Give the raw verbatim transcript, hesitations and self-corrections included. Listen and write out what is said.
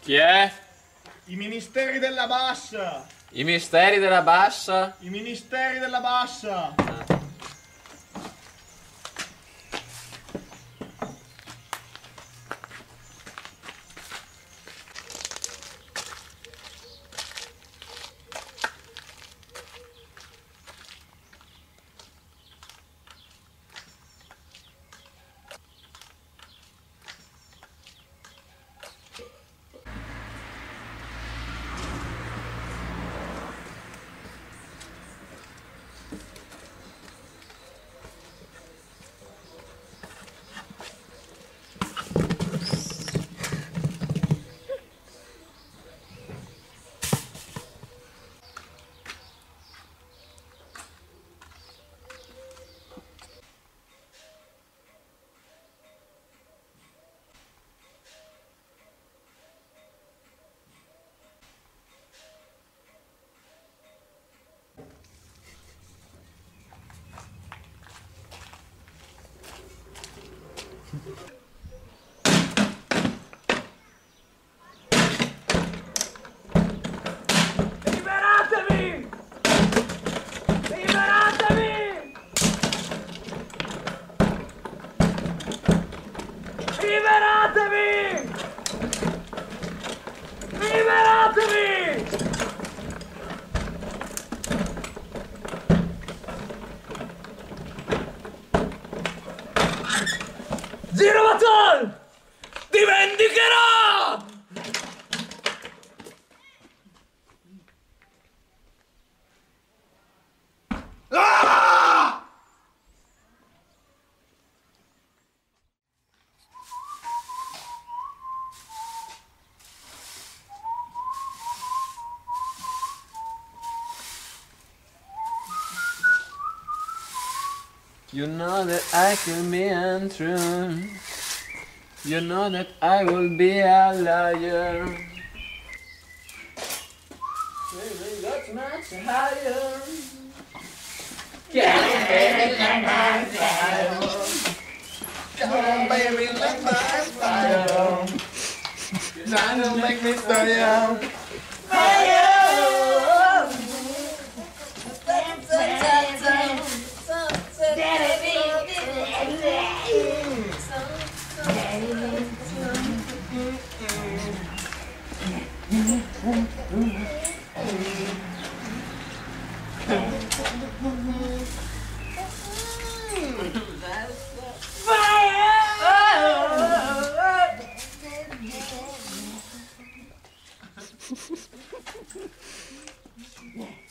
Chi è? I ministeri della bassa! I misteri della bassa? I ministeri della bassa! Liberatevi! Liberatevi! Liberatevi! Liberatevi! Zero Battle! Ti vendicherò! Ah! You know that I can be untrue. You know that I will be a liar. Baby, that's much higher. Come on, baby, let my fire. Trying to make me stay fire. Fire!